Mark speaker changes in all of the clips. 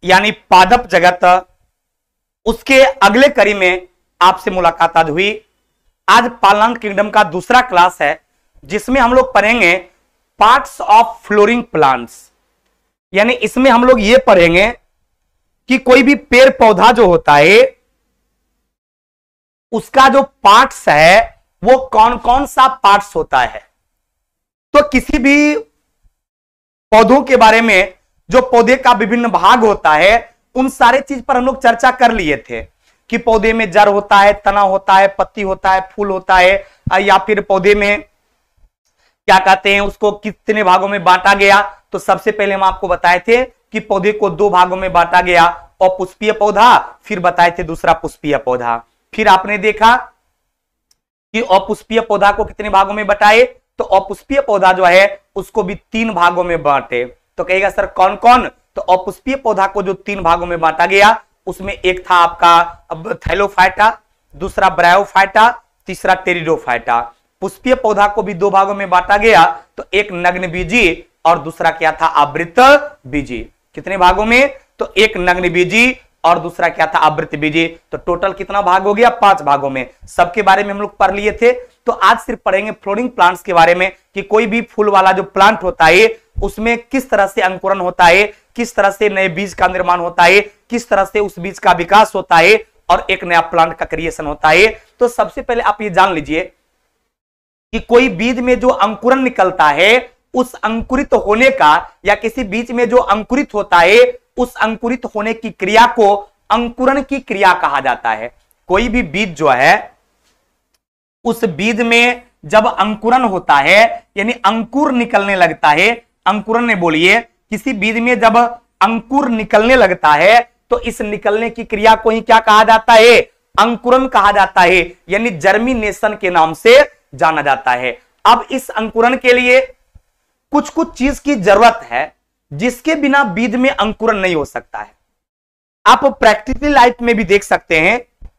Speaker 1: यानी पादप जगत, उसके अगले कड़ी में आपसे मुलाकात आज हुई। आज प्लांट किंगडम का दूसरा क्लास है जिसमें हम लोग पढ़ेंगे पार्ट्स ऑफ फ्लोरिंग प्लांट्स। यानी इसमें हम लोग ये पढ़ेंगे कि कोई भी पेड़ पौधा जो होता है उसका जो पार्ट्स है वो कौन कौन सा पार्ट्स होता है। तो किसी भी पौधों के बारे में, जो पौधे का विभिन्न भाग होता है, उन सारे चीज पर हम लोग चर्चा कर लिए थे कि पौधे में जड़ होता है, तना होता है, पत्ती होता है, फूल होता है, या फिर पौधे में क्या कहते हैं उसको कितने भागों में बांटा गया। तो सबसे पहले हम आपको बताए थे कि पौधे को 2 भागों में बांटा गया, अपुष्पीय पौधा, फिर बताए थे दूसरा पुष्पीय पौधा। फिर आपने देखा कि अपुष्पीय पौधा को कितने भागों में बटाए, तो अपुष्पीय पौधा जो है उसको भी 3 भागों में बांटे। तो कहेगा सर कौन कौन, तो अपुष्पीय पौधा को जो 3 भागों में बांटा गया उसमें एक था आपका थैलोफाइटा, दूसरा ब्रायोफाइटा, तीसरा टेरिडोफाइटा। पुष्पीय पौधा को भी 2 भागों में बांटा गया, तो एक नग्न बीजी और दूसरा क्या था आवृत बीजी। कितने भागों में, तो एक नग्न बीजी और दूसरा क्या था आवृत बीजी। तो टोटल कितना भाग हो गया, 5 भागों में। सबके बारे में हम लोग पढ़ लिए थे। तो आज सिर्फ पढ़ेंगे फ्लोरिंग प्लांट्स के बारे में कि कोई भी फूल वाला जो प्लांट होता है उसमें किस तरह से अंकुरण होता है, किस तरह से नए बीज का निर्माण होता है, किस तरह से उस बीज का विकास होता है और एक नया प्लांट का क्रिएशन होता है। तो सबसे पहले आप ये जान लीजिए कि कोई बीज में जो अंकुरण निकलता है, उस अंकुरित होने का, या किसी बीज में जो अंकुरित होता है उस अंकुरित होने की क्रिया को अंकुरण की क्रिया कहा जाता है। कोई भी बीज जो है उस बीज में जब अंकुरण होता है यानी अंकुर निकलने लगता है, अंकुरण ने बोलिए, किसी बीज में जब अंकुर निकलने लगता है तो इस निकलने की क्रिया को ही क्या कहा जाता है, अंकुरण कहा जाता है, यानी जर्मिनेशन के नाम से जाना जाता है। अब इस अंकुरण के लिए कुछ कुछ चीज की जरूरत है जिसके बिना बीज में अंकुरण नहीं हो सकता है। आप प्रैक्टिकल लाइफ में भी देख सकते हैं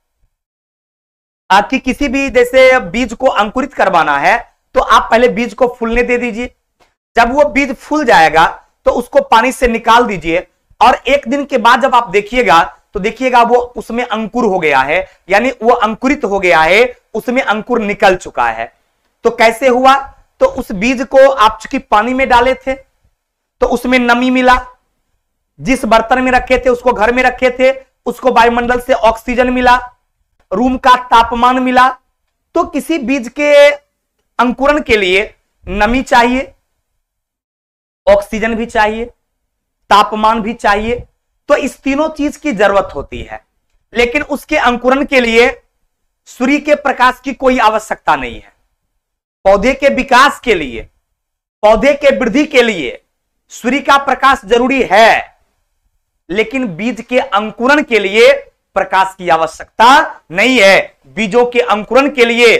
Speaker 1: कि किसी भी जैसे बीज को अंकुरित करवाना है तो आप पहले बीज को फूलने दे दीजिए। जब वो बीज फूल जाएगा तो उसको पानी से निकाल दीजिए और 1 दिन के बाद जब आप देखिएगा तो देखिएगा वो उसमें अंकुर हो गया है, यानी वो अंकुरित हो गया है, उसमें अंकुर निकल चुका है। तो कैसे हुआ, तो उस बीज को आप चूंकि पानी में डाले थे तो उसमें नमी मिला, जिस बर्तन में रखे थे उसको घर में रखे थे, उसको वायुमंडल से ऑक्सीजन मिला, रूम का तापमान मिला। तो किसी बीज के अंकुरण के लिए नमी चाहिए, ऑक्सीजन भी चाहिए, तापमान भी चाहिए। तो इस तीनों चीज की जरूरत होती है, लेकिन उसके अंकुरण के लिए सूर्य के प्रकाश की कोई आवश्यकता नहीं है। पौधे के विकास के लिए, पौधे के वृद्धि के लिए सूर्य का प्रकाश जरूरी है, लेकिन बीज के अंकुरण के लिए प्रकाश की आवश्यकता नहीं है। बीजों के अंकुरण के लिए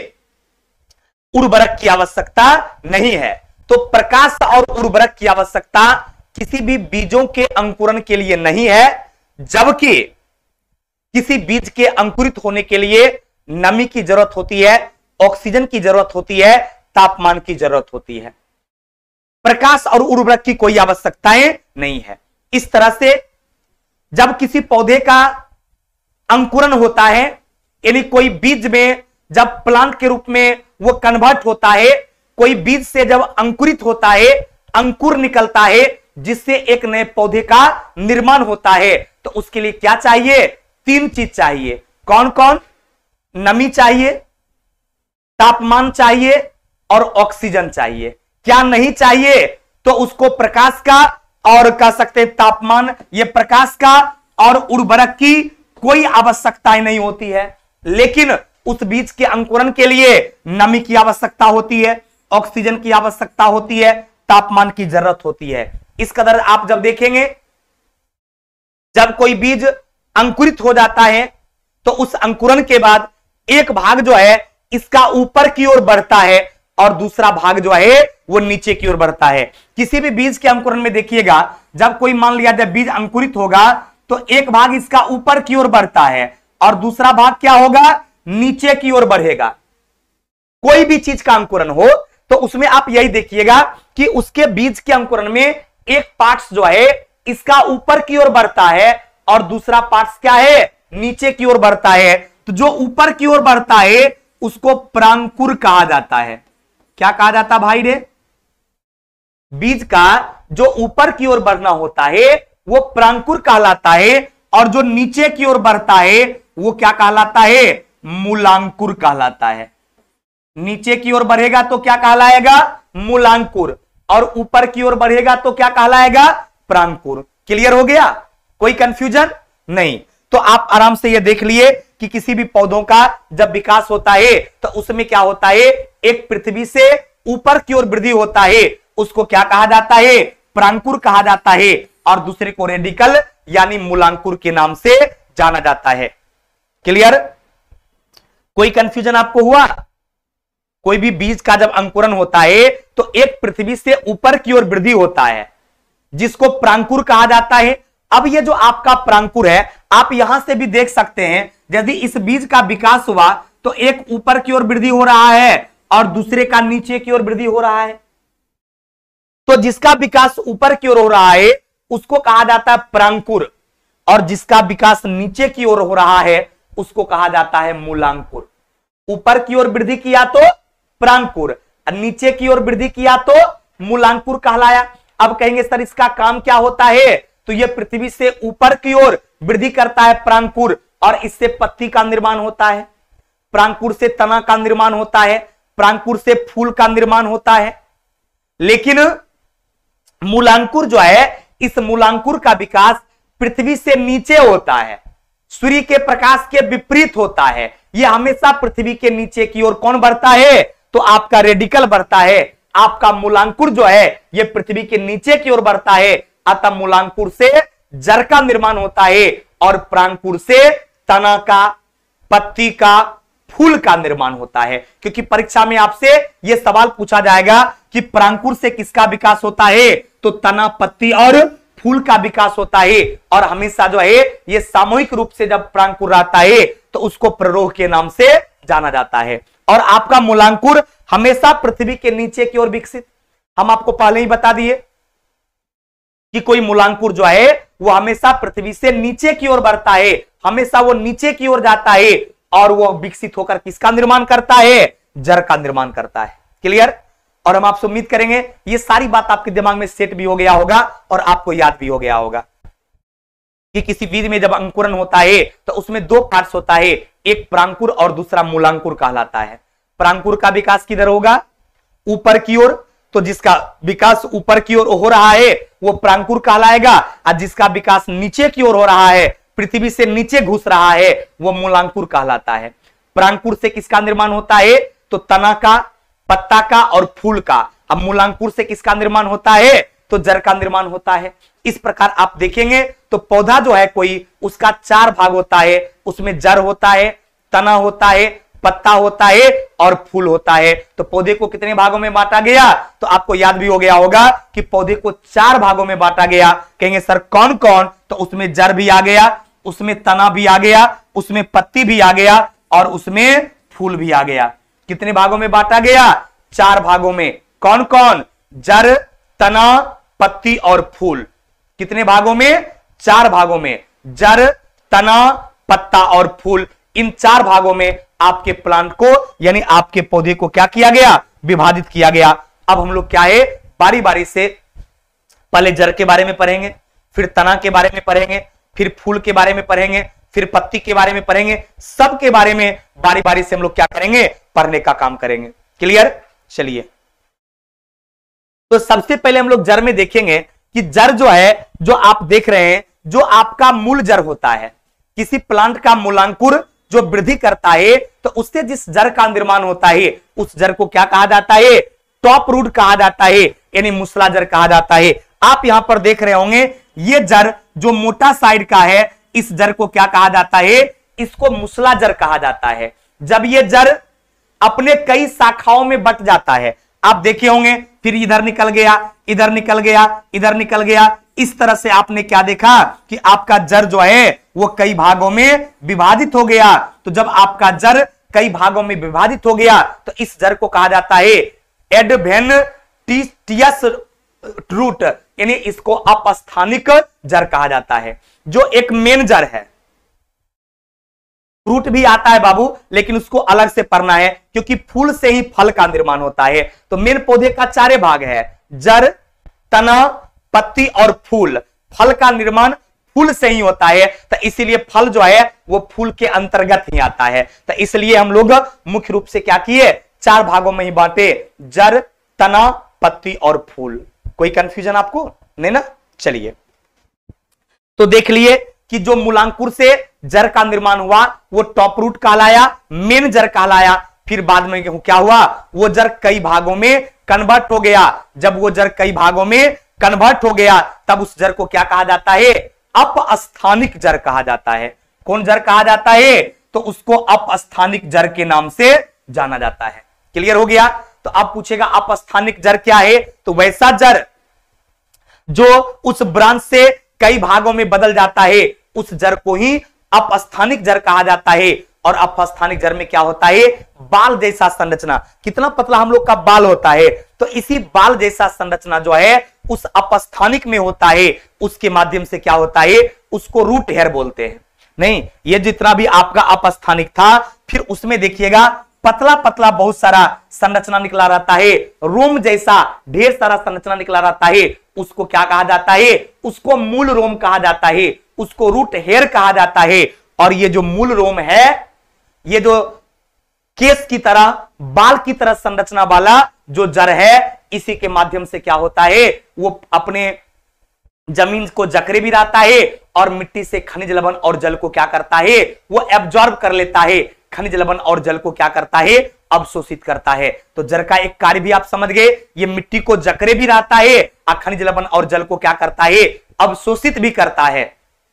Speaker 1: उर्वरक की आवश्यकता नहीं है। तो प्रकाश और उर्वरक की आवश्यकता किसी भी बीजों के अंकुरण के लिए नहीं है, जबकि किसी बीज के अंकुरित होने के लिए नमी की जरूरत होती है, ऑक्सीजन की जरूरत होती है, तापमान की जरूरत होती है। प्रकाश और उर्वरक की कोई आवश्यकताएं नहीं है। इस तरह से जब किसी पौधे का अंकुरण होता है, यानी कोई बीज में जब प्लांट के रूप में वो कन्वर्ट होता है, कोई बीज से जब अंकुरित होता है, अंकुर निकलता है, जिससे एक नए पौधे का निर्माण होता है, तो उसके लिए क्या चाहिए, 3 चीज चाहिए। कौन कौन, नमी चाहिए, तापमान चाहिए और ऑक्सीजन चाहिए। क्या नहीं चाहिए, तो उसको प्रकाश का और कह सकते हैं तापमान, ये प्रकाश का और उर्वरक की कोई आवश्यकता नहीं होती है। लेकिन उस बीज के अंकुरण के लिए नमी की आवश्यकता होती है, ऑक्सीजन की आवश्यकता होती है, तापमान की जरूरत होती है। इस कदर आप जब देखेंगे, जब कोई बीज अंकुरित हो जाता है तो उस अंकुरण के बाद एक भाग जो है इसका ऊपर की ओर बढ़ता है और दूसरा भाग जो है वो नीचे की ओर बढ़ता है। किसी भी बीज के अंकुरण में देखिएगा, जब कोई मान लिया जब बीज अंकुरित होगा तो एक भाग इसका ऊपर की ओर बढ़ता है और दूसरा भाग क्या होगा, नीचे की ओर बढ़ेगा। कोई भी चीज का अंकुरण हो तो उसमें आप यही देखिएगा कि उसके बीज के अंकुरण में एक पार्ट्स जो है इसका ऊपर की ओर बढ़ता है और दूसरा पार्ट क्या है, नीचे की ओर बढ़ता है। तो जो ऊपर की ओर बढ़ता है उसको प्रांकुर कहा जाता है। क्या कहा जाता भाई रे? बीज का जो ऊपर की ओर बढ़ना होता है वो प्रांकुर कहलाता है, और जो नीचे की ओर बढ़ता है वो क्या कहलाता है, मूलांकुर कहलाता है। नीचे की ओर बढ़ेगा तो क्या कहलाएगा, मूलांकुर, और ऊपर की ओर बढ़ेगा तो क्या कहलाएगा, प्रांकुर। क्लियर हो गया? कोई कंफ्यूजन नहीं? तो आप आराम से ये देख लिए कि किसी भी पौधों का जब विकास होता है तो उसमें क्या होता है, एक पृथ्वी से ऊपर की ओर वृद्धि होता है, उसको क्या कहा जाता है, प्रांकुर कहा जाता है, और दूसरे को रेडिकल यानी मूलांकुर के नाम से जाना जाता है। क्लियर? कोई कंफ्यूजन आपको हुआ? कोई भी बीज का जब अंकुरण होता है तो एक पृथ्वी से ऊपर की ओर वृद्धि होता है जिसको प्रांकुर कहा जाता है। अब ये जो आपका प्रांकुर है, आप यहां से भी देख सकते हैं, यदि इस बीज का विकास हुआ तो एक ऊपर की ओर वृद्धि हो रहा है और दूसरे का नीचे की ओर वृद्धि हो रहा है। तो जिसका विकास ऊपर की ओर हो रहा है उसको कहा जाता है प्रांकुर, और जिसका विकास नीचे की ओर हो रहा है उसको कहा जाता है मूलांकुर। ऊपर की ओर वृद्धि किया तो प्रांकुर, नीचे की ओर वृद्धि किया तो मूलांकुर कहलाया। अब कहेंगे सर इसका काम क्या होता है, तो यह पृथ्वी से ऊपर की ओर वृद्धि करता है प्रांकुर, और इससे पत्ती का निर्माण होता है, प्रांकुर से तना का निर्माण होता है, प्रांकुर से फूल का निर्माण होता है। लेकिन मूलांकुर जो है, इस मूलांकुर का विकास पृथ्वी से नीचे होता है, सूर्य के प्रकाश के विपरीत होता है। यह हमेशा पृथ्वी के नीचे की ओर कौन बढ़ता है, तो आपका रेडिकल बढ़ता है। आपका मूलांकुर जो है यह पृथ्वी के नीचे की ओर बढ़ता है, अतः मूलांकुर से जड़ का निर्माण होता है और प्रांकुर से तना का, पत्ती का, फूल का निर्माण होता है। क्योंकि परीक्षा में आपसे यह सवाल पूछा जाएगा कि प्रांकुर से किसका विकास होता है, तो तना, पत्ती और फूल का विकास होता है। और हमेशा जो है यह सामूहिक रूप से जब प्रांकुर रहता है तो उसको प्ररोह के नाम से जाना जाता है। और आपका मूलांकुर हमेशा पृथ्वी के नीचे की ओर विकसित, हम आपको पहले ही बता दिए कि कोई मूलांकुर जो है वो हमेशा पृथ्वी से नीचे की ओर बढ़ता है, हमेशा वो नीचे की ओर जाता है और वो विकसित होकर किसका निर्माण करता है, जड़ का निर्माण करता है। क्लियर? और हम आपसे उम्मीद करेंगे ये सारी बात आपके दिमाग में सेट भी हो गया होगा और आपको याद भी हो गया होगा कि किसी बीज में जब अंकुरण होता है तो उसमें दो पार्ट्स होता है, एक प्रांकुर और दूसरा मूलांकुर कहलाता है। प्रांकुर का विकास किधर होगा, ऊपर की ओर, तो जिसका विकास ऊपर की ओर हो रहा है वो प्रांकुर कहलाएगा, और जिसका विकास नीचे की ओर हो रहा है, पृथ्वी से नीचे घुस रहा है, वो मूलांकुर कहलाता है। प्रांकुर से किसका निर्माण होता है, तो तना का, पत्ता का और फूल का। अब मूलांकुर से किसका निर्माण होता है, तो जड़ का निर्माण होता है। इस प्रकार आप देखेंगे तो पौधा जो है कोई, उसका चार भाग होता है, उसमें जड़ होता है, तना होता है, पत्ता होता है और फूल होता है। तो पौधे को कितने भागों में बांटा गया, तो आपको याद भी हो गया होगा कि पौधे को चार भागों में बांटा गया। कहेंगे सर कौन कौन, तो उसमें जड़ भी आ गया, उसमें तना भी आ गया, उसमें पत्ती भी आ गया और उसमें फूल भी आ गया। कितने भागों में बांटा गया, चार भागों में। कौन कौन, जड़, तना, पत्ती और फूल। कितने भागों में, चार भागों में। जड़, तना, पत्ता और फूल, इन चार भागों में आपके प्लांट को यानी आपके पौधे को क्या किया गया, विभाजित किया गया। अब हम लोग क्या है, बारी बारी से पहले जड़ के बारे में पढ़ेंगे, फिर तना के बारे में पढ़ेंगे, फिर फूल के बारे में पढ़ेंगे, फिर पत्ती के बारे में पढ़ेंगे। सब के बारे में बारी बारी से हम लोग क्या करेंगे, पढ़ने का काम करेंगे। क्लियर? चलिए, तो सबसे पहले हम लोग जड़ में देखेंगे कि जड़ जो है, जो आप देख रहे हैं, जो आपका मूल जड़ होता है, किसी प्लांट का मूलांकुर जो वृद्धि करता है तो उससे जिस जड़ का निर्माण होता है उस जड़ को क्या कहा जाता है, टॉप रूट कहा जाता है, यानी मुसला जड़ कहा जाता है। आप यहां पर देख रहे होंगे ये जड़ जो मोटा साइड का है, इस जड़ को क्या कहा जाता है, इसको मुसला जड़ कहा जाता है। जब ये जड़ अपने कई शाखाओं में बट जाता है, आप देखे होंगे, फिर इधर निकल गया, इधर निकल गया, इधर निकल गया, इस तरह से आपने क्या देखा कि आपका जड़ जो है वो कई भागों में विभाजित हो गया। तो जब आपका जड़ कई भागों में विभाजित हो गया तो इस जड़ को कहा जाता है एडवेंटिशियस रूट, यानी इसको अपस्थानिक जड़ कहा जाता है। जो एक मेन जड़ है, फ्रूट भी आता है बाबू, लेकिन उसको अलग से पढ़ना है क्योंकि फूल से ही फल का निर्माण होता है। तो मेन पौधे का चारे भाग है, जड़, तना, पत्ती और फूल। फल का निर्माण फूल से ही होता है, तो इसीलिए फल जो है वो फूल के अंतर्गत ही आता है। तो इसलिए हम लोग मुख्य रूप से क्या किए, 4 भागों में ही बांटे, जड़, तना, पत्ती और फूल। कोई कंफ्यूजन आपको नहीं ना? चलिए, तो देख लिए कि जो मूलांकुर से जड़ का निर्माण हुआ वो टॉप रूट कहलाया, मेन जड़ कहलाया। फिर बाद में क्या हुआ, वो जड़ कई भागों में कन्वर्ट हो गया। जब वो जड़ कई भागों में कन्वर्ट हो गया तब उस जड़ को क्या कहा जाता है, अपस्थानिक जड़ कहा जाता है। कौन जड़ कहा जाता है, तो उसको अपस्थानिक जड़ के नाम से जाना जाता है। क्लियर हो गया? तो आप पूछेगा अपस्थानिक जड़ क्या है, तो वैसा जड़ जो उस ब्रांच से कई भागों में बदल जाता है उस जड़ को ही अपस्थानिक जड़ कहा जाता है। और अपस्थानिक जड़ में क्या होता है, बाल जैसा संरचना। कितना पतला हम लोग का बाल होता है, तो इसी बाल जैसा संरचना जो है उस अपस्थानिक में होता है, उसके माध्यम से क्या होता है, उसको रूट हेयर बोलते हैं। नहीं, ये जितना भी आपका अपस्थानिक था, फिर उसमें देखिएगा पतला पतला बहुत सारा संरचना निकला रहता है, रोम जैसा ढेर सारा संरचना निकला रहता है। उसको क्या कहा जाता है, उसको मूल रोम कहा जाता है, उसको रूट हेयर कहा जाता है। और ये जो मूल रोम है, ये जो केस की तरह, बाल की तरह संरचना वाला जो जड़ है, इसी के माध्यम से क्या होता है, वो अपने जमीन को जकड़े भी रहता है और मिट्टी से खनिज लवण और जल को क्या करता है, वो एब्जॉर्ब कर लेता है। खनिज लवण और जल को क्या करता है, अवशोषित करता है। तो जड़ का एक कार्य भी आप समझ गए, ये मिट्टी को जकड़े भी रहता है और खनिज लवण और जल को क्या करता है, अवशोषित भी करता है।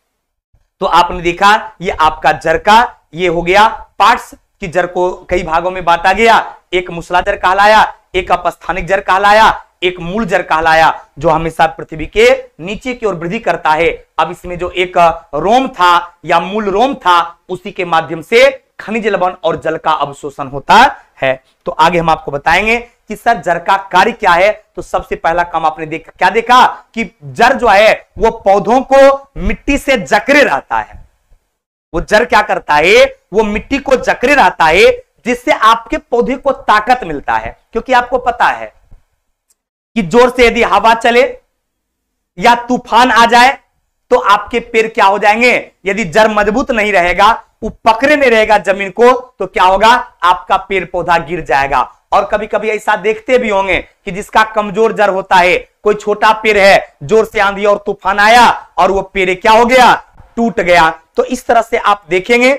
Speaker 1: तो आपने देखा ये आपका जड़ का ये हो गया पार्ट्स की जड़ को कई भागों में बांटा गया। एक मूसला जड़ कहलाया, एक अपस्थानिक जड़ कहलाया, एक मूल जड़ कहलाया, जो हमेशा पृथ्वी के नीचे की ओर वृद्धि करता है। अब इसमें जो एक रोम था या मूल रोम था, उसी के माध्यम से खनिज लवण और जल का अवशोषण होता है। तो आगे हम आपको बताएंगे कि सर जड़ का कार्य क्या है। तो सबसे पहला काम आपने देखा, क्या देखा कि जड़ जो है वो पौधों को मिट्टी से जकड़े रहता है। वो जड़ क्या करता है, वो मिट्टी को जकड़े रहता है, जिससे आपके पौधे को ताकत मिलता है। क्योंकि आपको पता है कि जोर से यदि हवा चले या तूफान आ जाए तो आपके पेड़ क्या हो जाएंगे, यदि जड़ मजबूत नहीं रहेगा, वो पकड़े नहीं रहेगा जमीन को, तो क्या होगा, आपका पेड़ पौधा गिर जाएगा। और कभी कभी ऐसा देखते भी होंगे कि जिसका कमजोर जड़ होता है, कोई छोटा पेड़ है, जोर से आंधी और तूफान आया और वो पेड़ क्या हो गया, टूट गया। तो इस तरह से आप देखेंगे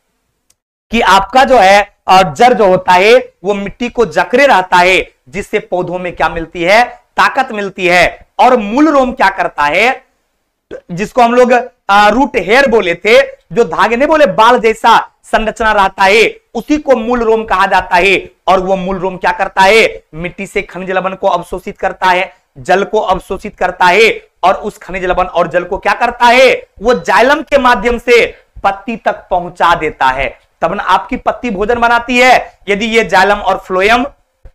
Speaker 1: कि आपका जो है जड़ जो होता है वो मिट्टी को जकड़े रहता है, जिससे पौधों में क्या मिलती है, ताकत मिलती है। और मूल रोम क्या करता है, जिसको हम लोग रूट हेयर बोले थे, जो धागे नहीं बोले, बाल जैसा संरचना रहता है, उसी को मूल रोम कहा जाता है। और वो मूल रोम क्या करता है, मिट्टी से खनिज लवण को अवशोषित करता है, जल को अवशोषित करता है, और उस खनिज लवण और जल को क्या करता है, वो जाइलम के माध्यम से पत्ती तक पहुंचा देता है। तब ना आपकी पत्ती भोजन बनाती है। यदि ये जाइलम और फ्लोएम,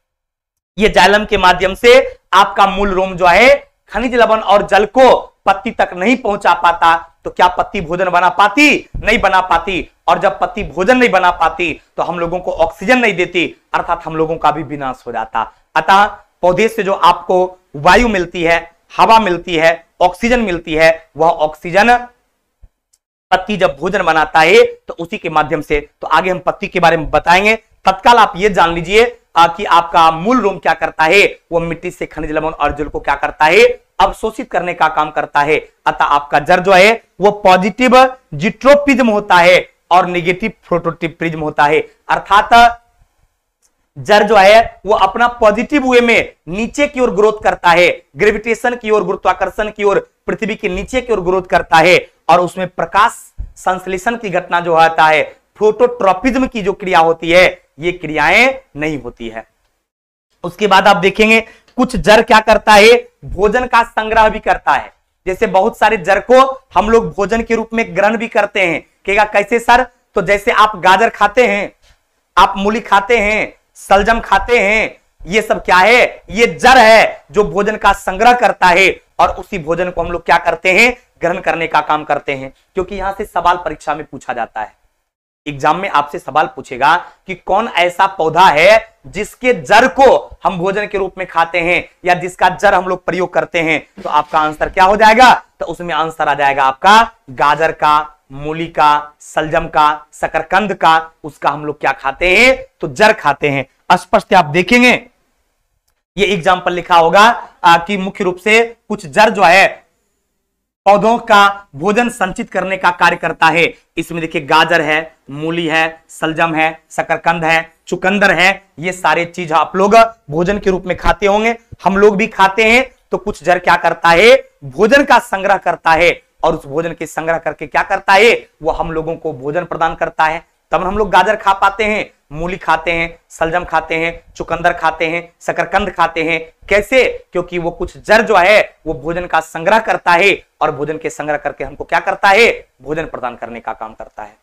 Speaker 1: ये जाइलम के माध्यम से आपका मूल रोम जो है खनिज लवण और जल को पत्ती तक नहीं पहुंचा पाता, तो क्या पत्ती भोजन बना पाती, नहीं बना पाती। और जब पत्ती भोजन नहीं बना पाती तो हम लोगों को ऑक्सीजन नहीं देती, अर्थात हम लोगों का भी विनाश हो जाता। अतः पौधे से जो आपको वायु मिलती है, हवा मिलती है, ऑक्सीजन मिलती है, वह ऑक्सीजन पत्ती जब भोजन बनाता है तो उसी के माध्यम से। तो आगे हम पत्ती के बारे में बताएंगे। तत्काल आप ये जान लीजिए कि आपका मूल रोम क्या करता है, वो मिट्टी से खनिज लवण और जल को क्या करता है, अवशोषित करने का काम करता है। अतः आपका जड़ जो है वो पॉजिटिव जिट्रोपिज्म होता है और नेगेटिव फोटोट्रिप्रिज्म होता है। अर्थात जड़ जो है वो अपना पॉजिटिव वे में नीचे की ओर ग्रोथ करता है, ग्रेविटेशन की ओर, गुरुत्वाकर्षण की ओर, पृथ्वी के नीचे की ओर ग्रोथ करता है। और उसमें प्रकाश संश्लेषण की घटना जो होता है, फोटोट्रोपिज्म की जो क्रिया होती है, ये क्रियाएं नहीं होती है। उसके बाद आप देखेंगे कुछ जड़ क्या करता है, भोजन का संग्रह भी करता है। जैसे बहुत सारे जड़ को हम लोग भोजन के रूप में ग्रहण भी करते हैं। कहेगा कैसे सर, तो जैसे आप गाजर खाते हैं, आप मूली खाते हैं, सलजम खाते हैं, ये सब क्या है, ये जड़ है जो भोजन का संग्रह करता है और उसी भोजन को हम लोग क्या करते हैं, ग्रहण करने का काम करते हैं। क्योंकि यहां से सवाल परीक्षा में पूछा जाता है, एग्जाम में आपसे सवाल पूछेगा कि कौन ऐसा पौधा है जिसके जड़ को हम भोजन के रूप में खाते हैं या जिसका जड़ हम लोग प्रयोग करते हैं, तो आपका आंसर क्या हो जाएगा, तो उसमें आंसर आ जाएगा आपका गाजर का, मूली का, सलजम का, शकरकंद का, उसका हम लोग क्या खाते हैं, तो जड़ खाते हैं। स्पष्ट आप देखेंगे ये एग्जाम्पल लिखा होगा कि मुख्य रूप से कुछ जड़ जो है पौधों का भोजन संचित करने का कार्य करता है। इसमें देखिए गाजर है, मूली है, सलजम है, शकरकंद है, चुकंदर है, ये सारे चीज आप लोग भोजन के रूप में खाते होंगे, हम लोग भी खाते हैं। तो कुछ जड़ क्या करता है, भोजन का संग्रह करता है और उस भोजन के संग्रह करके क्या करता है, वो हम लोगों को भोजन प्रदान करता है। तब हम लोग गाजर खा पाते हैं, मूली खाते हैं, सलजम खाते हैं, चुकंदर खाते हैं, शकरकंद खाते हैं। कैसे, क्योंकि वो कुछ जड़ जो है वो भोजन का संग्रह करता है और भोजन के संग्रह करके हमको क्या करता है, भोजन प्रदान करने का काम करता है।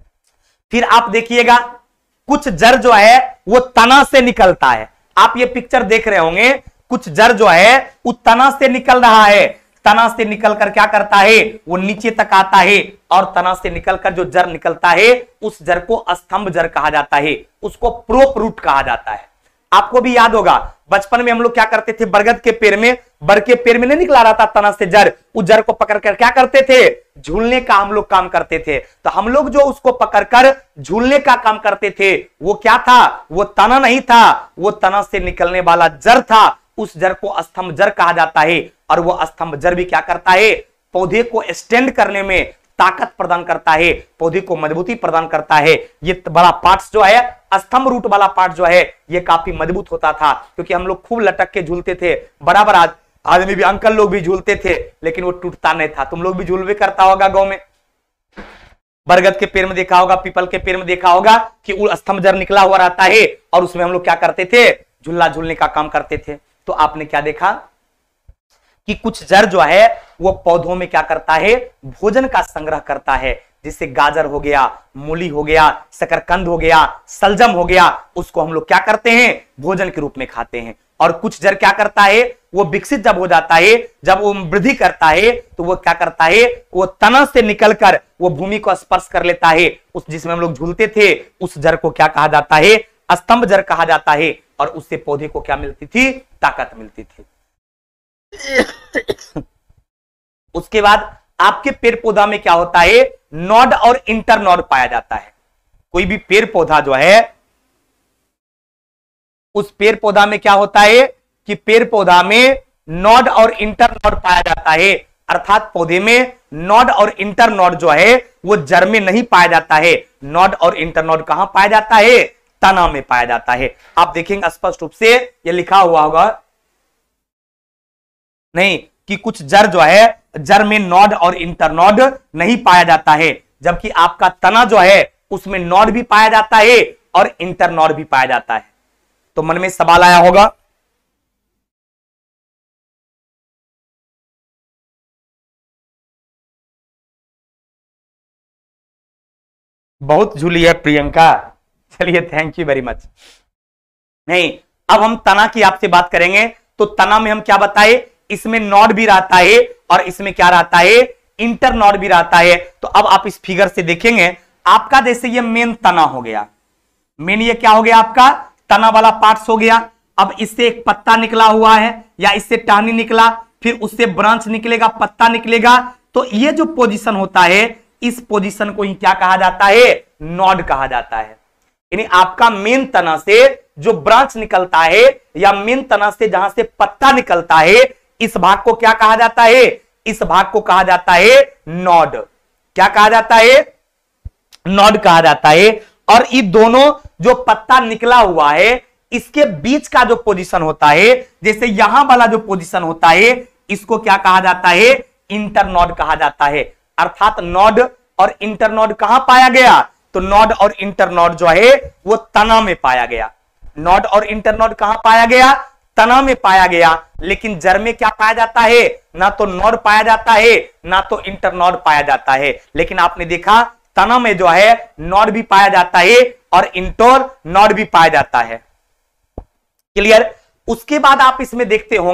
Speaker 1: फिर आप देखिएगा कुछ जड़ जो है वो तना से निकलता है। आप ये पिक्चर देख रहे होंगे, कुछ जड़ जो है वो तना से निकल रहा है। तना से निकलकर क्या करता है, वो नीचे तक आता है और तना से निकलकर जो जड़ निकलता है उस जड़ को स्तंभ जड़ कहा जाता है, उसको प्रोप रूट कहा जाता है। आपको भी याद होगा बचपन में हम लोग क्या करते थे, बरगद के पेड़ में, बर के पेड़ में नहीं निकला रहा था तना से जड़, उस जड़ को पकड़कर क्या करते थे, झूलने का हम लोग काम करते थे। तो हम लोग जो उसको पकड़कर झूलने का काम करते थे वो क्या था, वो तना नहीं था, वो तना से निकलने वाला जड़ था। उस जड़ को स्तंभ जड़ कहा जाता है और वो स्तंभ जड़ भी क्या करता है, पौधे को स्टैंड करने में ताकत प्रदान करता है, पौधे को मजबूती प्रदान करता है। ये बड़ा पार्ट जो है, स्तंभ रूट वाला पार्ट जो है, ये काफी मजबूत होता था क्योंकि हम लोग खूब लटक के झूलते थे, बराबर आदमी भी, अंकल लोग भी झूलते थे, लेकिन वो टूटता नहीं था। तुम लोग भी झूल भी करता होगा गांव में, बरगद के पेड़ में देखा होगा, पीपल के पेड़ में देखा होगा कि वो स्तंभ जड़ निकला हुआ रहता है और उसमें हम लोग क्या करते थे, झूला झूलने का काम करते थे। तो आपने क्या देखा कि कुछ जड़ जो है वो पौधों में क्या करता है, भोजन का संग्रह करता है। जिससे गाजर हो गया, मूली हो गया, शकरकंद हो गया, सलजम हो गया, उसको हम लोग क्या करते हैं, भोजन के रूप में खाते हैं। और कुछ जड़ क्या करता है, वो विकसित जब हो जाता है, जब वो वृद्धि करता है, तो वो क्या करता है, वो तना से निकलकर वो भूमि को स्पर्श कर लेता है। उस जिसमें हम लोग झूलते थे उस जड़ को क्या कहा जाता है, स्तंभ जड़ कहा जाता है। और उससे पौधे को क्या मिलती थी, ताकत मिलती थी। उसके बाद आपके पेड़ पौधा में क्या होता है, नोड और इंटर नोड पाया जाता है। कोई भी पेड़ पौधा जो है, उस पेड़ पौधा में क्या होता है कि पेड़ पौधा में नोड और इंटर नोड पाया जाता है। अर्थात पौधे में नोड और इंटर नोड जो है वो जड़ में नहीं पाया जाता है। नोड और इंटर नोड कहां पाया जाता है, तना में पाया जाता है। आप देखेंगे स्पष्ट रूप से ये लिखा हुआ होगा नहीं कि कुछ जड़ जो है, जड़ में नोड और इंटर नोड नहीं पाया जाता है, जबकि आपका तना जो है उसमें नोड भी पाया जाता है और इंटर नोड भी पाया जाता है। तो मन में सवाल आया होगा, बहुत झूली है प्रियंका, चलिए थैंक यू वेरी मच। नहीं, अब हम तना की आपसे बात करेंगे। तो तना में हम क्या बताए, इसमें नोड भी रहता है और इसमें क्या रहता है, इंटर नोड भी रहता है। तो अब आप इस फिगर से देखेंगे, आपका जैसे ये मेन तना हो गया, मेन ये क्या हो गया, आपका तना वाला पार्ट्स हो गया। अब इससे एक पत्ता निकला हुआ है या इससे टहनी निकला, फिर उससे ब्रांच निकलेगा, पत्ता निकलेगा। तो ये जो पोजीशन होता है, इस पोजीशन को ही क्या कहा जाता है, नोड कहा जाता है। यानी आपका मेन तना से जो ब्रांच निकलता है या मेन तना से जहां से पत्ता निकलता है, इस भाग को क्या कहा जाता है, इस भाग को कहा जाता है नोड। क्या कहा जाता है, नोड कहा जाता है। और ये दोनों जो पत्ता निकला हुआ है, इसके बीच का जो पोजीशन होता है, जैसे यहां वाला जो पोजीशन होता है, इसको क्या कहा जाता है, इंटर नोड कहा जाता है। अर्थात नोड और इंटर नोड कहां पाया गया, तो नोड और इंटर नोड जो है वो तना में पाया गया। नोड और इंटर नोड कहां पाया गया, तना में पाया गया। लेकिन जड़ में क्या पाया जाता है, ना तो नोड पाया जाता है ना तो इंटर नोड पाया जाता है। लेकिन आपने देखा तना में जो है नोड भी पाया जाता है और इंटर नोड भी पाया जाता है। क्लियर। उसके बाद आप इसमें देखते होंगे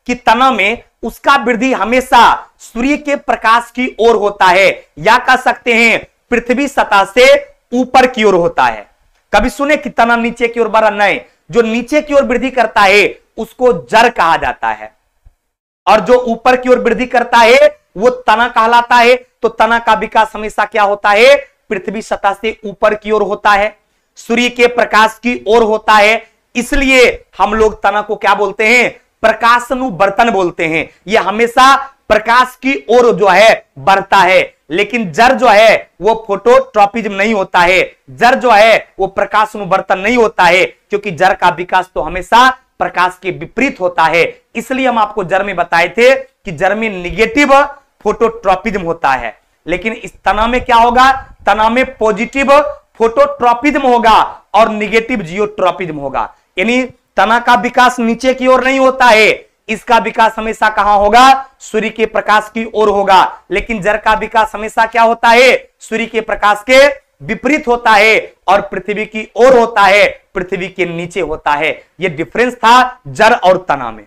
Speaker 1: कि तना में उसका वृद्धि हमेशा सूर्य के प्रकाश की ओर होता है, या कह सकते हैं पृथ्वी सतह से ऊपर की ओर होता है। कभी सुने कि तना नीचे की ओर बढ़ा? नहीं, जो नीचे की ओर वृद्धि करता है उसको जड़ कहा जाता है, और जो ऊपर की ओर वृद्धि करता है वो तना कहलाता है। तो तना का विकास हमेशा क्या होता है? पृथ्वी सतह से ऊपर की ओर होता है, सूर्य के प्रकाश की ओर होता है। इसलिए हम लोग तना को क्या बोलते हैं? प्रकाशानुवर्तन बोलते हैं। यह हमेशा प्रकाश की ओर जो है बढ़ता है। लेकिन जड़ जो है वो फोटोट्रॉपिज्म नहीं होता है, जड़ जो है वो प्रकाशानुवर्तन नहीं होता है, क्योंकि जड़ का विकास तो हमेशा प्रकाश के विपरीत होता है। इसलिए हम आपको जड़ में बताए थे कि जड़ में निगेटिव फोटोट्रॉपिज्म होता है, लेकिन इस तना में क्या होगा? तना में पॉजिटिव फोटोट्रॉपिज्म होगा और निगेटिव जियोट्रॉपिज्म होगा। यानी तना का विकास नीचे की ओर नहीं होता है, इसका विकास हमेशा कहां होगा? सूर्य के प्रकाश की ओर होगा। लेकिन जड़ का विकास हमेशा क्या होता है? सूर्य के प्रकाश के विपरीत होता है और पृथ्वी की ओर होता है, पृथ्वी के नीचे होता है। यह डिफरेंस था जड़ और तना में,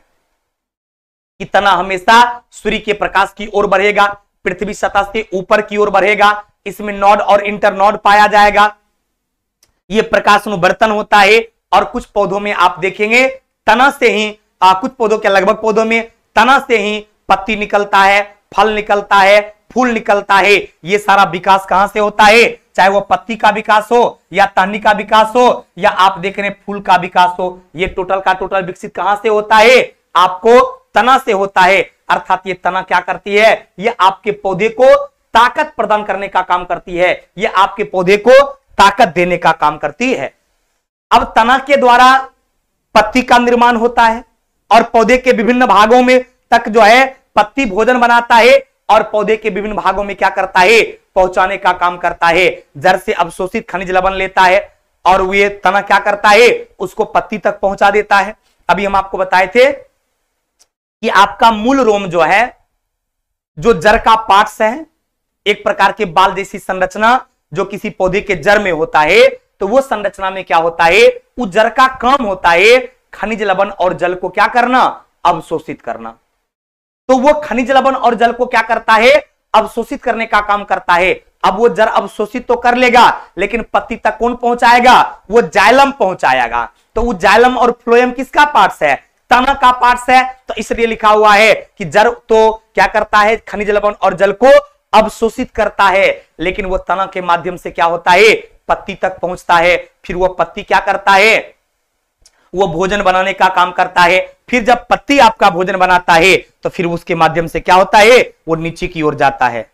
Speaker 1: कि तना हमेशा सूर्य के प्रकाश की ओर बढ़ेगा, पृथ्वी सतह से ऊपर की ओर बढ़ेगा। इसमें नॉड और इंटरनॉड पाया जाएगा। यह प्रकाशानुवर्तन होता है। और कुछ पौधों में आप देखेंगे तना से ही कुछ पौधों के, लगभग पौधों में तना से ही पत्ती निकलता है, फल निकलता है, फूल निकलता है। ये सारा विकास कहां से होता है? चाहे वो पत्ती का विकास हो या टहनी का विकास हो या आप देख रहे हैं फूल का विकास हो, ये टोटल का टोटल विकसित कहां से होता है? आपको तना से होता है। अर्थात ये तना क्या करती है? ये आपके पौधे को ताकत प्रदान करने का काम करती है, ये आपके पौधे को ताकत देने का काम करती है। अब तना के द्वारा पत्ती का निर्माण होता है और पौधे के विभिन्न भागों में तक जो है पत्ती भोजन बनाता है और पौधे के विभिन्न भागों में क्या करता है? पहुंचाने का काम करता है। जड़ से अवशोषित खनिज लवण लेता है और ये तना क्या करता है? उसको पत्ती तक पहुंचा देता है। अभी हम आपको बताए थे कि आपका मूल रोम जो है, जो जड़ का पार्ट्स है, एक प्रकार के बाल जैसी संरचना जो किसी पौधे के जड़ में होता है, तो वो संरचना में क्या होता है? उस जड़ का काम होता है खनिज लवण और जल को क्या करना? अवशोषित करना। तो वो खनिज लवण और जल को क्या करता है? अवशोषित करने का काम करता है। अब वो जड़ अवशोषित तो कर लेगा, लेकिन पत्ती तक कौन पहुंचाएगा? वो जाइलम पहुंचाएगा। तो वो जाइलम और फ्लोएम किसका पार्ट्स है? तना का पार्ट्स है। तो इसलिए लिखा हुआ है कि जड़ तो क्या करता है? खनिज लवण और जल को अवशोषित करता है, लेकिन वो तना के माध्यम से क्या होता है? पत्ती तक पहुंचता है। फिर वो पत्ती क्या करता है? वो भोजन बनाने का काम करता है। फिर जब पत्ती आपका भोजन बनाता है तो फिर उसके माध्यम से क्या होता है? वो नीचे की ओर जाता है।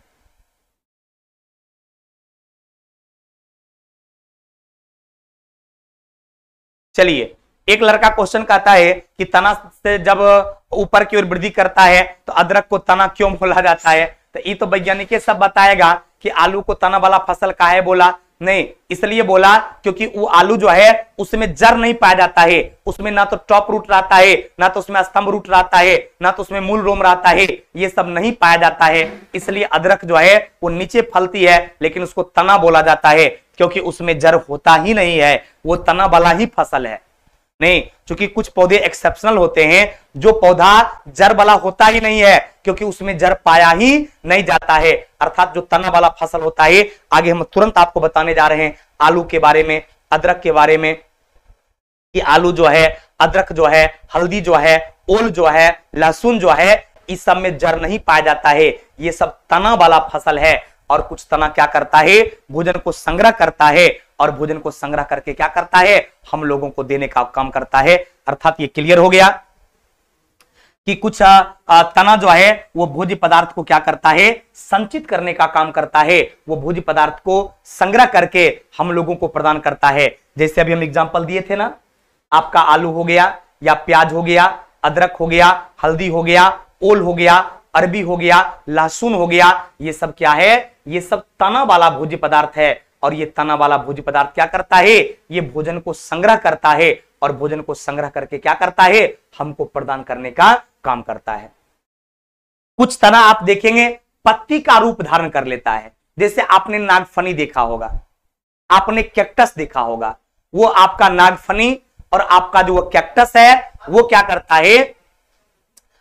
Speaker 1: चलिए, एक लड़का क्वेश्चन कहता है कि तना से जब ऊपर की ओर वृद्धि करता है तो अदरक को तना क्यों बोला जाता है? तो ये तो वैज्ञानिक सब बताएगा कि आलू को तना वाला फसल काहे बोला। नहीं, इसलिए बोला क्योंकि वो आलू जो है उसमें जड़ नहीं पाया जाता है, उसमें ना तो टॉप रूट रहता है, ना तो उसमें स्तंभ रूट रहता है, ना तो उसमें मूल रोम रहता है, ये सब नहीं पाया जाता है। इसलिए अदरक जो है वो नीचे फलती है, लेकिन उसको तना बोला जाता है क्योंकि उसमें जड़ होता ही नहीं है, वो तना वाला ही फसल है। नहीं, क्योंकि कुछ पौधे एक्सेप्शनल होते हैं जो पौधा जड़ वाला होता ही नहीं है क्योंकि उसमें जड़ पाया ही नहीं जाता है। अर्थात जो तना वाला फसल होता है, आगे हम तुरंत आपको बताने जा रहे हैं आलू के बारे में, अदरक के बारे में, कि आलू जो है, अदरक जो है, हल्दी जो है, ओल जो है, लहसुन जो है, इस सब में जड़ नहीं पाया जाता है। ये सब तना वाला फसल है। और कुछ तना क्या करता है? भोजन को संग्रह करता है और भोजन को संग्रह करके क्या करता है? हम लोगों को देने का काम करता है। अर्थात ये क्लियर हो गया कि कुछ तना जो है वो भोज्य पदार्थ को क्या करता है? संचित करने का काम करता है। वो भोज्य पदार्थ को संग्रह करके हम लोगों को प्रदान करता है। जैसे अभी हम एग्जांपल दिए थे ना, आपका आलू हो गया या प्याज हो गया, अदरक हो गया, हल्दी हो गया, ओल हो गया, अरबी हो गया, लहसुन हो गया, ये सब क्या है? ये सब तना वाला भोज्य पदार्थ है। और ये तना वाला भोज्य पदार्थ क्या करता है? ये भोजन को संग्रह करता है और भोजन को संग्रह करके क्या करता है? हमको प्रदान करने का काम करता है। कुछ तना आप देखेंगे पत्ती का रूप धारण कर लेता है। जैसे आपने नागफनी देखा होगा, आपने कैक्टस देखा होगा, वो आपका नागफनी और आपका जो कैक्टस है वो क्या करता है?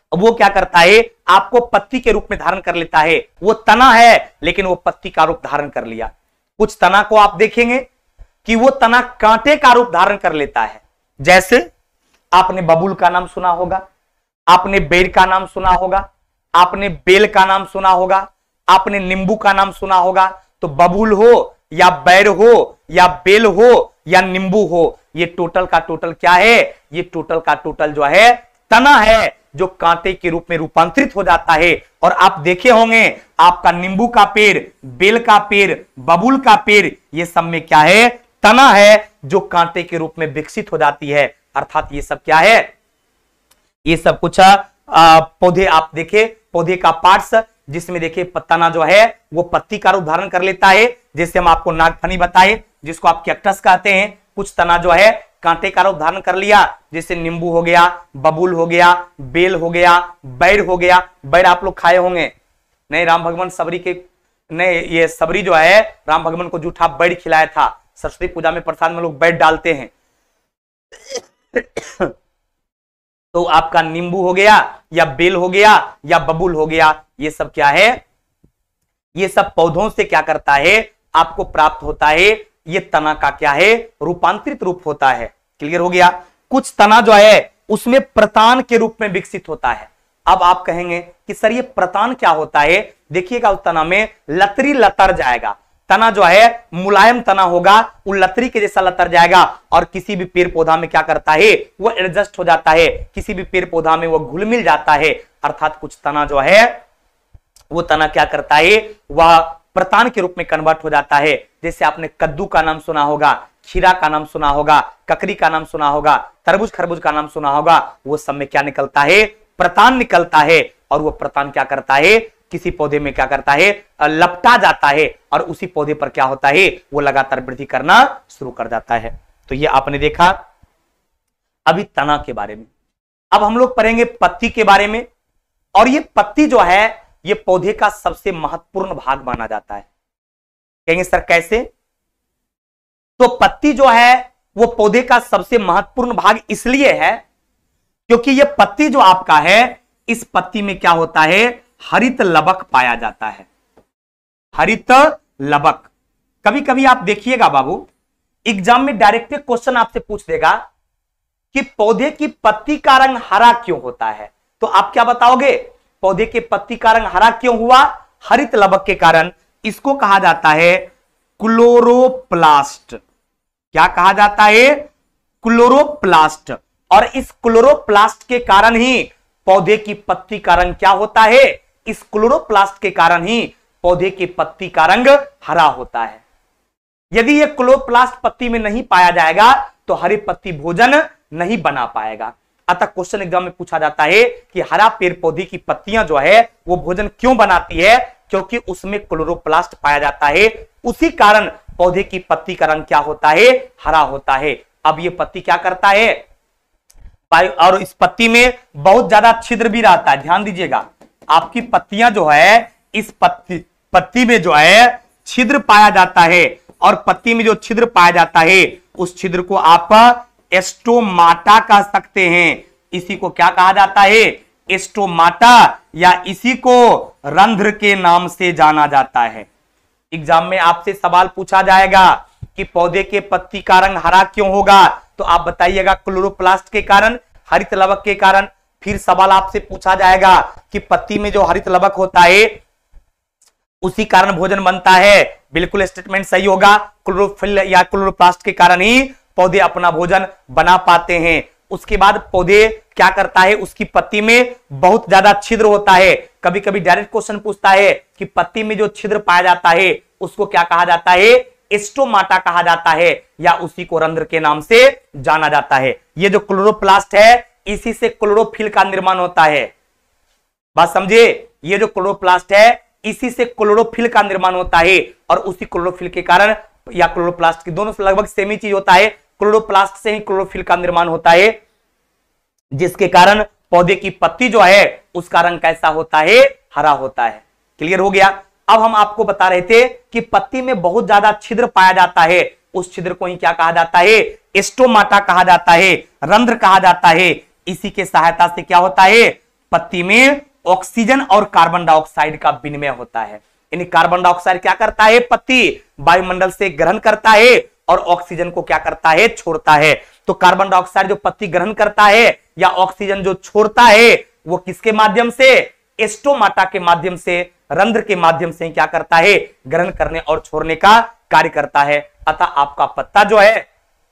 Speaker 1: वो क्या करता है, आपको पत्ती के रूप में धारण कर लेता है। वो तना है लेकिन वो पत्ती का रूप धारण कर लिया। कुछ तना को आप देखेंगे कि वो तना कांटे का रूप धारण कर लेता है। जैसे आपने बबूल का नाम सुना होगा, आपने बेर का नाम सुना होगा, आपने बेल का नाम सुना होगा, आपने नींबू का नाम सुना होगा। तो बबूल हो या बैर हो या बेल हो या नींबू हो, ये टोटल का टोटल क्या है, ये टोटल का टोटल जो है तना है, जो कांटे के रूप में रूपांतरित हो जाता है। और आप देखे होंगे आपका नींबू का पेड़, बेल का पेड़, बबूल का पेड़, ये सब में क्या है, तना है जो कांटे के रूप में विकसित हो जाती है। अर्थात ये सब क्या है, ये सब कुछ पौधे आप देखे, पौधे का पार्ट्स, जिसमें देखिए तना जो है वो पत्ती का रूप धारण कर लेता है। जैसे हम आपको नागफनी बताए, जिसको आप कैक्टस कहते हैं। कुछ तना जो है कांटे का रूप धारण कर लिया, जैसे नींबू हो गया, बबूल हो गया, बेल हो गया, बैर हो गया। बैर आप लोग खाए होंगे, नहीं? राम भगवान सबरी के, नहीं, ये सबरी जो है राम भगवान को जूठा बैर खिलाया था। सरस्वती पूजा में प्रसाद में लोग बैर डालते हैं। तो आपका नींबू हो गया या बेल हो गया या बबूल हो गया, ये सब क्या है, ये सब पौधों से क्या करता है, आपको प्राप्त होता है। ये तना का क्या है, रूपांतरित रूप होता है। क्लियर हो गया। कुछ तना जो है उसमें प्रतान के रूप में विकसित होता है। अब आप कहेंगे कि सर ये प्रतान क्या होता है? देखिएगा, उस तना में लतरी लतर जाएगा। तना जो है मुलायम तना होगा, वो लतरी के जैसा लतर जाएगा और किसी भी पेड़ पौधा में क्या करता है, वो एडजस्ट हो जाता है, किसी भी पेड़ पौधा में वो घुल मिल जाता है। अर्थात कुछ तना जो है वो तना क्या करता है, वह प्रतान के रूप में कन्वर्ट हो जाता है। जैसे आपने कद्दू का नाम सुना होगा, खीरा का नाम सुना होगा, ककड़ी का नाम सुना होगा, तरबूज खरबूज का नाम सुना होगा। वो सब में क्या निकलता है, प्रतान निकलता है। और वो प्रतान क्या करता है, किसी पौधे में क्या करता है, लपटा जाता है और उसी पौधे पर क्या होता है, वो लगातार वृद्धि करना शुरू कर जाता है। तो ये आपने देखा अभी तना के बारे में। अब हम लोग पढ़ेंगे पत्ती के बारे में। और ये पत्ती जो है ये पौधे का सबसे महत्वपूर्ण भाग माना जाता है। कहेंगे सर कैसे? तो पत्ती जो है वो पौधे का सबसे महत्वपूर्ण भाग इसलिए है क्योंकि ये पत्ती जो आपका है, इस पत्ती में क्या होता है, हरित लवक पाया जाता है। हरित लवक। कभी कभी आप देखिएगा बाबू, एग्जाम में डायरेक्ट क्वेश्चन आपसे पूछ देगा कि पौधे की पत्ती का रंग हरा क्यों होता है। तो आप क्या बताओगे, पौधे के पत्ती का रंग हरा क्यों हुआ? हरित लवक के कारण। इसको कहा जाता है क्लोरोप्लास्ट। क्या कहा जाता है? क्लोरोप्लास्ट। और इस क्लोरोप्लास्ट के कारण ही पौधे की पत्ती का रंग क्या होता है, इस क्लोरोप्लास्ट के कारण ही पौधे की पत्ती का रंग हरा होता है। यदि यह क्लोरोप्लास्ट पत्ती में नहीं पाया जाएगा तो हरी पत्ती भोजन नहीं बना पाएगा। अतः क्वेश्चन एग्जाम में पूछा जाता है कि हरा पेड़ पौधे की पत्तियां जो है वो भोजन क्यों बनाती है, क्योंकि उसमें क्लोरोप्लास्ट पाया जाता है। उसी कारण पौधे की पत्ती का रंग क्या होता है, हरा होता है। अब ये पत्ती क्या करता है, और इस पत्ती में बहुत ज्यादा छिद्र भी रहता है। ध्यान दीजिएगा, आपकी पत्तियां जो है, इस पत्ती में जो है छिद्र पाया जाता है। और पत्ती में जो छिद्र पाया जाता है उस छिद्र को आप एस्टोमाटा कह सकते हैं। इसी को क्या कहा जाता है, एस्टोमाटा, या इसी को रंध्र के नाम से जाना जाता है। एग्जाम में आपसे सवाल पूछा जाएगा कि पौधे के पत्ती का रंग हरा क्यों होगा, तो आप बताइएगा क्लोरोप्लास्ट के कारण, हरित लवक के कारण। फिर सवाल आपसे पूछा जाएगा कि पत्ती में जो हरित लवक होता है उसी कारण भोजन बनता है। बिल्कुल स्टेटमेंट सही होगा, क्लोरोफिल या क्लोरोप्लास्ट के कारण ही पौधे अपना भोजन बना पाते हैं। उसके बाद पौधे क्या करता है, उसकी पत्ती में बहुत ज्यादा छिद्र होता है। कभी कभी डायरेक्ट क्वेश्चन पूछता है कि पत्ती में जो छिद्र पाया जाता है उसको क्या कहा जाता है, एस्टोमाटा कहा जाता है, या उसी को रंध्र के नाम से जाना जाता है। ये जो क्लोरोप्लास्ट है इसी से क्लोरोफिल का निर्माण होता है। बात समझे, ये जो क्लोरोप्लास्ट है इसी से क्लोरोफिल का निर्माण होता है। और उसी क्लोरोफिल के कारण, या क्लोरोप्लास्ट की दोनों लगभग सेम ही चीज होता है, क्लोरोप्लास्ट से ही क्लोरोफिल का निर्माण होता है, जिसके कारण पौधे की पत्ती जो है उसका रंग कैसा होता है, हरा होता है। क्लियर हो गया। अब हम आपको बता रहे थे कि पत्ती में बहुत ज्यादा छिद्र पाया जाता है, उस छिद्र को ही क्या कहा जाता है, एस्टोमाटा कहा जाता है, रंध्र कहा जाता है। इसी के सहायता से क्या होता है, पत्ती में ऑक्सीजन और कार्बन डाइऑक्साइड का विनिमय होता है। यानी कार्बन डाइऑक्साइड क्या करता है, पत्ती वायुमंडल से ग्रहण करता है और ऑक्सीजन को क्या करता है, छोड़ता है। तो कार्बन डाइऑक्साइड जो पत्ती ग्रहण करता है या ऑक्सीजन जो छोड़ता है वो किसके माध्यम से, स्टोमाटा के माध्यम से, रंध्र के माध्यम से क्या करता है, ग्रहण करने और छोड़ने का कार्य करता है। अतः आपका पत्ता जो है,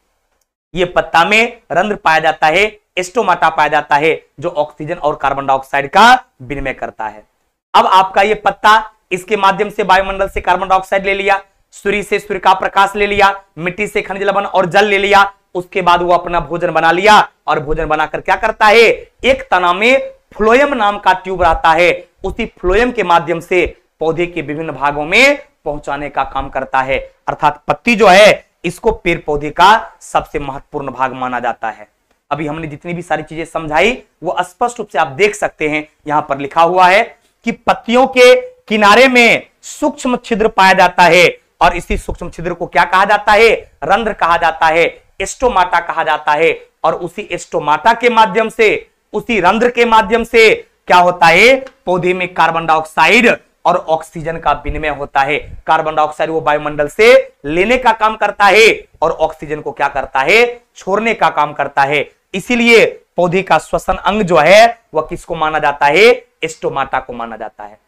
Speaker 1: ये पत्ता में रंध्र पाया जाता है, स्टोमाटा पाया जाता है जो ऑक्सीजन और कार्बन डाइऑक्साइड का विनिमय करता है। अब आपका ये पत्ता इसके माध्यम से वायुमंडल से कार्बन डाइऑक्साइड ले लिया, सूर्य से सूर्य का प्रकाश ले लिया, मिट्टी से खनिज लवण और जल ले लिया, उसके बाद वो अपना भोजन बना लिया और भोजन बनाकर क्या करता है, एक तना में फ्लोएम नाम का ट्यूब रहता है, उसी फ्लोएम के माध्यम से पौधे के विभिन्न भागों में पहुंचाने का काम करता है। अर्थात पत्ती जो है इसको पेड़ पौधे का सबसे महत्वपूर्ण भाग माना जाता है। अभी हमने जितनी भी सारी चीजें समझाई वो स्पष्ट रूप से आप देख सकते हैं, यहां पर लिखा हुआ है कि पत्तियों के किनारे में सूक्ष्म छिद्र पाया जाता है और इसी सूक्ष्म छिद्र को क्या कहा जाता है, रंध्र कहा जाता है, स्टोमाटा कहा जाता है। और उसी स्टोमाटा के माध्यम से, उसी रंध्र के माध्यम से क्या होता है, पौधे में कार्बन डाइऑक्साइड और ऑक्सीजन का विनिमय होता है। कार्बन डाइऑक्साइड वो वायुमंडल से लेने का काम करता है और ऑक्सीजन को क्या करता है, छोड़ने का काम करता है। इसीलिए पौधे का श्वसन अंग जो है वह किसको माना जाता है, स्टोमाटा को माना जाता है।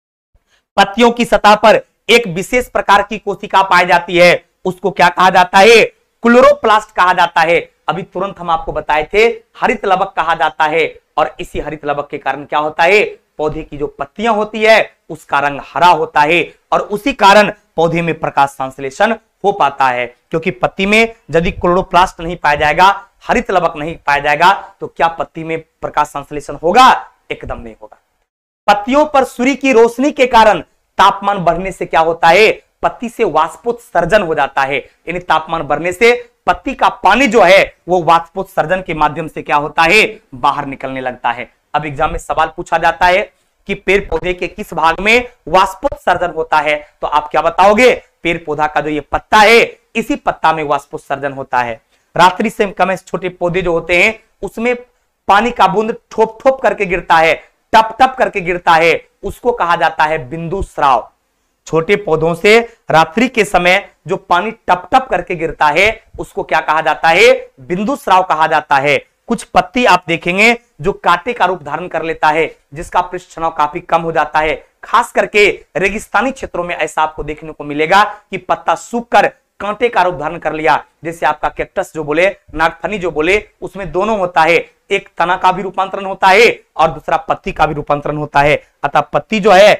Speaker 1: पत्तियों की सतह पर एक विशेष प्रकार की कोशिका पाई जाती है, उसको क्या कहा जाता है, क्लोरोप्लास्ट कहा जाता है। अभी तुरंत हम आपको बताए थे हरित लवक कहा जाता है और इसी हरित लवक के कारण क्या होता है, पौधे की जो पत्तियां होती है उसका रंग हरा होता है और उसी कारण पौधे में प्रकाश संश्लेषण हो पाता है। क्योंकि पत्ती में यदि क्लोरोप्लास्ट नहीं पाया जाएगा, हरित लवक नहीं पाया जाएगा तो क्या पत्ती में प्रकाश संश्लेषण होगा, एकदम नहीं होगा। पत्तियों पर सूर्य की रोशनी के कारण तापमान बढ़ने से क्या होता है, पत्ती से वाष्पोत्सर्जन हो जाता है। यानी तापमान बढ़ने से पत्ती का पानी जो है वो वाष्पोत्सर्जन के माध्यम से क्या होता है, बाहर निकलने लगता है। अब एग्जाम में सवाल पूछा जाता है कि पेड़ पौधे के किस भाग में वाष्पोत्सर्जन होता है, तो आप क्या बताओगे, पेड़ पौधा का जो ये पत्ता है इसी पत्ता में वाष्पोत्सर्जन होता है। रात्रि से कम छोटे पौधे जो होते हैं उसमें पानी का बूंद ठोप ठोप करके गिरता है, टप टप करके गिरता है, उसको कहा जाता है बिंदु स्राव। छोटे पौधों से रात्रि के समय जो पानी टप टप करके गिरता है उसको क्या कहा जाता है, बिंदु स्राव कहा जाता है। कुछ पत्ती आप देखेंगे जो कांटे का रूप धारण कर लेता है, जिसका पृष्ठ तनाव काफी कम हो जाता है। खास करके रेगिस्तानी क्षेत्रों में ऐसा आपको देखने को मिलेगा कि पत्ता सूखकर कांटे का रूप धारण कर लिया। जैसे आपका कैक्टस जो बोले, नागफनी जो बोले, उसमें दोनों होता है, एक तना का भी रूपांतरण होता है और दूसरा पत्ती का भी रूपांतरण होता है। अतः पत्ती जो है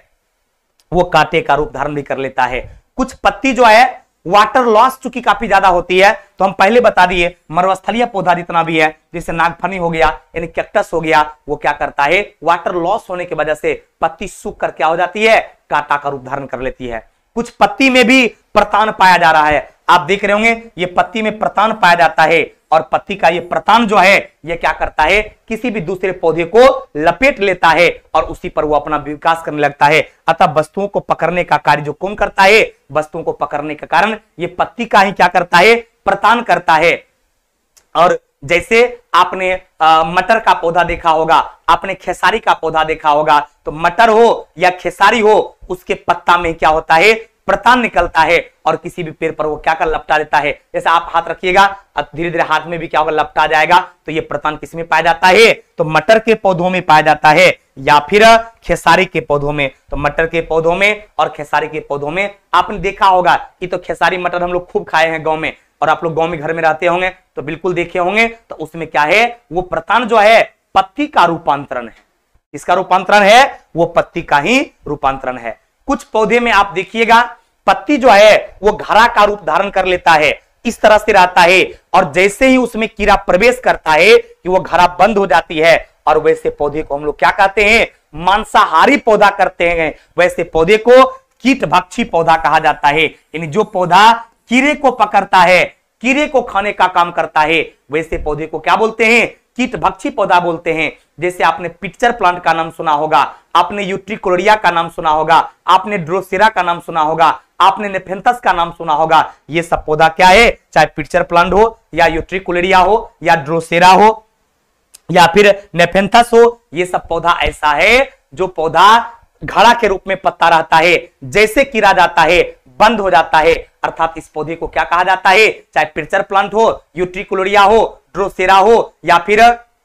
Speaker 1: वो कांटे का रूप धारण भी कर लेता है। कुछ पत्ती जो है वाटर लॉस चूंकि काफी ज्यादा होती है, तो हम पहले बता दिए मरुस्थलीय पौधा जितना भी है, जैसे नागफनी हो गया यानी कैक्टस हो गया, वो क्या करता है, वाटर लॉस होने की वजह से पत्ती सूख कर क्या हो जाती है, कांटा का रूप धारण कर लेती है। कुछ पत्ती में भी प्रतान पाया जा रहा है, आप देख रहे होंगे ये पत्ती में प्रतान पाया जाता है और पत्ती का ये प्रतान जो है ये क्या करता है, किसी भी दूसरे पौधे को लपेट लेता है और उसी पर वो अपना विकास करने लगता है। अतः वस्तुओं को पकड़ने का कार्य जो कौन करता है, वस्तुओं को पकड़ने का कारण ये पत्ती का ही क्या करता है, प्रतान करता है। और जैसे आपने मटर का पौधा देखा होगा, आपने खेसारी का पौधा देखा होगा, तो मटर हो या खेसारी हो उसके पत्ता में क्या होता है, प्रतान निकलता है और किसी भी पेड़ पर वो क्या कर लपटा देता है। जैसे आप हाथ रखिएगा धीरे धीरे हाथ में भी क्या होगा, लपटा जाएगा। तो ये प्रतान किस में पाया जाता है, तो मटर के पौधों में पाया जाता है या फिर खेसारी के पौधों में। तो मटर के पौधों में और खेसारी के पौधों में आपने देखा होगा कि तो खेसारी मटर हम लोग खूब खाए हैं गाँव में, और आप लोग गाँव में घर में रहते होंगे तो बिल्कुल देखे होंगे। तो उसमें क्या है, वो प्रतान जो है पत्ती का रूपांतरण है। इसका रूपांतरण है वो पत्ती का ही रूपांतरण है। कुछ पौधे में आप देखिएगा पत्ती जो है वो घरा का रूप धारण कर लेता है, इस तरह से रहता है, और जैसे ही उसमें कीड़ा प्रवेश करता है कि वो घरा बंद हो जाती है, और वैसे पौधे को हम लोग क्या कहते हैं, मांसाहारी पौधा करते हैं। वैसे पौधे को कीट भक्षी पौधा कहा जाता है, यानी जो पौधा कीड़े को पकड़ता है, कीड़े को खाने का काम करता है, वैसे पौधे को क्या बोलते हैं, कीट भक्षी पौधा बोलते हैं। जैसे आपने पिक्चर प्लांट का नाम सुना होगा, आपने यूट्रिकोरिया का नाम सुना होगा, आपने ड्रोसेरा का नाम सुना होगा, आपने नेफेंथस का नाम सुना होगा। ये सब पौधा क्या है, चाहे पिक्चर प्लांट हो या यूट्रिकोरिया हो या ड्रोसेरा हो या फिर नेफेंथस हो, ये सब पौधा ऐसा है जो पौधा घड़ा के रूप में पत्ता रहता है, जैसे कीड़ा जाता है बंद हो जाता है, अर्थात इस पौधे को क्या कहा जाता है, चाहे पिक्चर प्लांट हो, यूट्रिकुलरिया हो, ड्रोसेरा हो, या फिर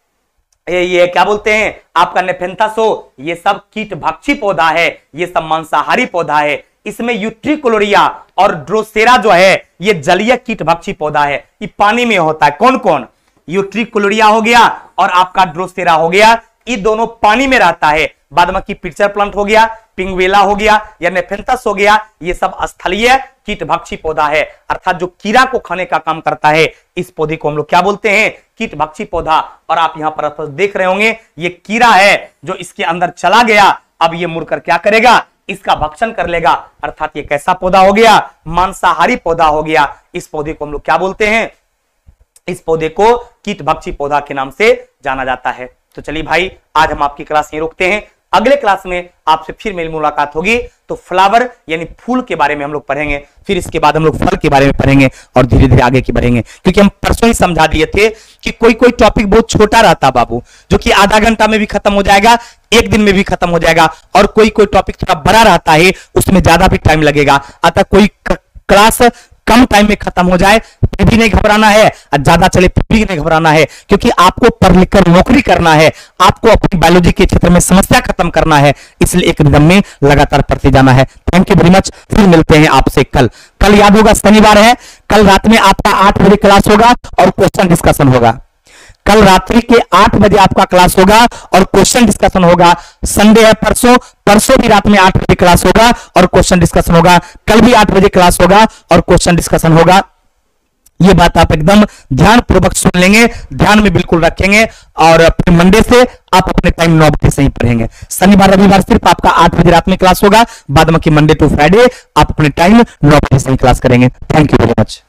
Speaker 1: ये क्या बोलते हैं आपका नेफेंथस हो, ये सब कीट भक्षी पौधा है, ये सब मांसाहारी पौधा है। इसमें यूट्रिकुलरिया और ड्रोसेरा जो है ये जलीय कीट भक्षी पौधा है, ये पानी में होता है। कौन कौन, यूट्रिकुलरिया हो गया और आपका ड्रोसेरा हो गया, ये दोनों पानी में रहता है। बाद में की पिक्चर प्लांट हो गया, पिंगवेला हो गया या नेफेंथस हो गया, ये सब स्थलीय कीट भक्षी पौधा है, अर्थात जो कीड़ा को खाने का काम करता है, इस पौधे को हम लोग क्या बोलते हैं, कीट भक्षी पौधा। और आप यहां पर देख रहे होंगे ये कीड़ा है जो इसके अंदर चला गया, अब ये मुड़कर क्या करेगा, इसका भक्षण कर लेगा, अर्थात ये कैसा पौधा हो गया, मांसाहारी पौधा हो गया। इस पौधे को हम लोग क्या बोलते हैं, इस पौधे को कीट भक्षी पौधा के नाम से जाना जाता है। तो चलिए भाई, आज हम आपकी क्लास यहीं रोकते हैं, अगले क्लास में आपसे फिर मेरी मुलाकात होगी, तो फ्लावर यानी फूल के बारे में हम लोग पढ़ेंगे, फिर इसके बाद हम लोग फल के बारे में पढ़ेंगे और धीरे धीरे आगे की बढ़ेंगे। क्योंकि हम परसों ही समझा दिए थे कि कोई कोई टॉपिक बहुत छोटा रहता बाबू, जो कि आधा घंटा में भी खत्म हो जाएगा, एक दिन में भी खत्म हो जाएगा, और कोई कोई टॉपिक थोड़ा बड़ा रहता है, उसमें ज्यादा भी टाइम लगेगा। अतः कोई क्लास कम टाइम में खत्म हो जाए फिर भी नहीं घबराना है, और ज्यादा चले फिर भी नहीं घबराना है, क्योंकि आपको पढ़ लिख कर नौकरी करना है, आपको अपनी बायोलॉजी के क्षेत्र में समस्या खत्म करना है, इसलिए एक रिदम में लगातार पढ़ते जाना है। थैंक यू वेरी मच, फिर मिलते हैं आपसे कल। कल याद होगा शनिवार है, कल रात में आपका 8 बजे क्लास होगा और क्वेश्चन डिस्कशन होगा। कल रात्रि के 8 बजे आपका क्लास होगा और क्वेश्चन डिस्कशन होगा। संडे है परसों, परसों भी रात में 8 बजे क्लास होगा और क्वेश्चन डिस्कशन होगा। कल भी 8 बजे क्लास होगा और क्वेश्चन डिस्कशन होगा। ये बात आप एकदम ध्यान पूर्वक सुन लेंगे, ध्यान में बिल्कुल रखेंगे, और फिर मंडे से आप अपने टाइम 9 बजे से ही पढ़ेंगे। शनिवार रविवार सिर्फ आपका 8 बजे रात में क्लास होगा, बाद में मंडे टू फ्राइडे आप अपने टाइम 9 बजे से ही क्लास करेंगे। Thank you very much.